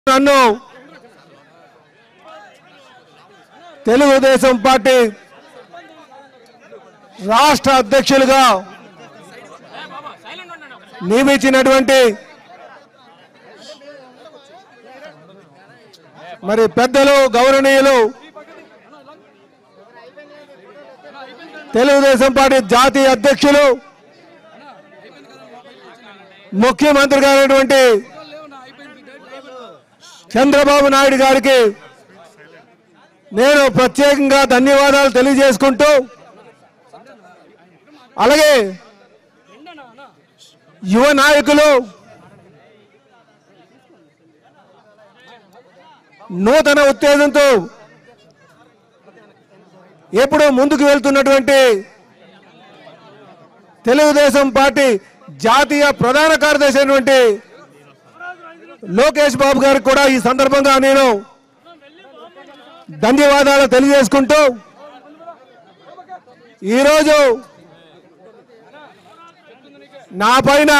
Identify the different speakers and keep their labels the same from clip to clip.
Speaker 1: నన్ను తెలుగుదేశం పార్టీ రాష్ట్ర అధ్యక్షులుగా నియమించినటువంటి మరి పెద్దలు గౌరవనీయులు తెలుగుదేశం పార్టీ జాతీయ అధ్యక్షులు ముఖ్యమంత్రి గారైనటువంటి చంద్రబాబు నాయుడు గారికి నేను ప్రత్యేకంగా ధన్యవాదాలు తెలియజేసుకుంటూ అలాగే యువ నాయకులు నూతన ఉత్తేజంతో ఎప్పుడూ ముందుకు వెళ్తున్నటువంటి తెలుగుదేశం పార్టీ జాతీయ ప్రధాన కార్యదర్శి అయినటువంటి లోకేష్ బాబు గారికి కూడా ఈ సందర్భంగా నేను ధన్యవాదాలు తెలియజేసుకుంటూ ఈరోజు నా పైన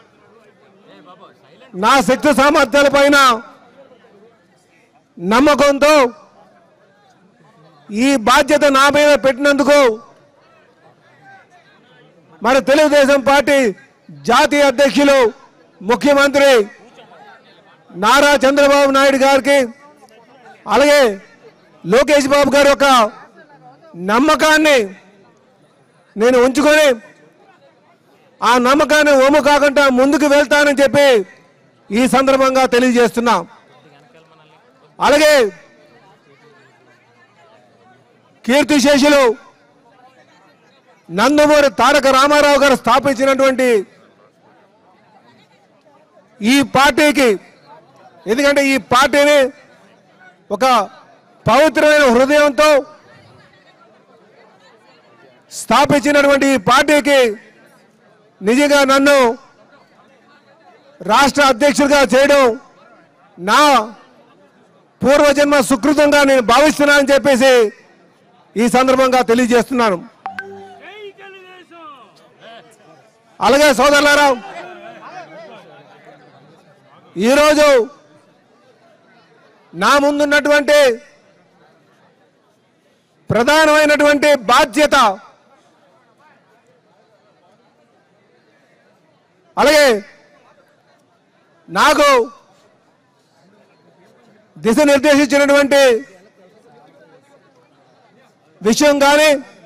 Speaker 1: నా శక్తి సామర్థ్యాల పైన నమ్మకంతో ఈ బాధ్యత నా మీద పెట్టినందుకు మన తెలుగుదేశం పార్టీ జాతీయ అధ్యక్షులు ముఖ్యమంత్రి నారా చంద్రబాబు నాయుడు గారికి అలాగే లోకేష్ బాబు గారి యొక్క నమ్మకాన్ని నేను ఉంచుకొని ఆ నమ్మకాన్ని ఒమ్ము కాకుండా ముందుకు వెళ్తానని చెప్పి ఈ సందర్భంగా తెలియజేస్తున్నా. అలాగే కీర్తిశేషులు నందమూరి తారక రామారావు గారు స్థాపించినటువంటి ఈ పార్టీకి, ఎందుకంటే ఈ పార్టీని ఒక పవిత్రమైన హృదయంతో స్థాపించినటువంటి ఈ పార్టీకి నిజంగా నన్ను రాష్ట్ర అధ్యక్షుడిగా చేయడం నా పూర్వజన్మ సుకృతంగా నేను భావిస్తున్నానని చెప్పేసి ఈ సందర్భంగా తెలియజేస్తున్నాను. అలాగే సోదరులారా, ఈరోజు నా ముందున్నటువంటి ప్రధానమైనటువంటి బాధ్యత, అలాగే నాకు దిశ నిర్దేశించినటువంటి విషయం కానీ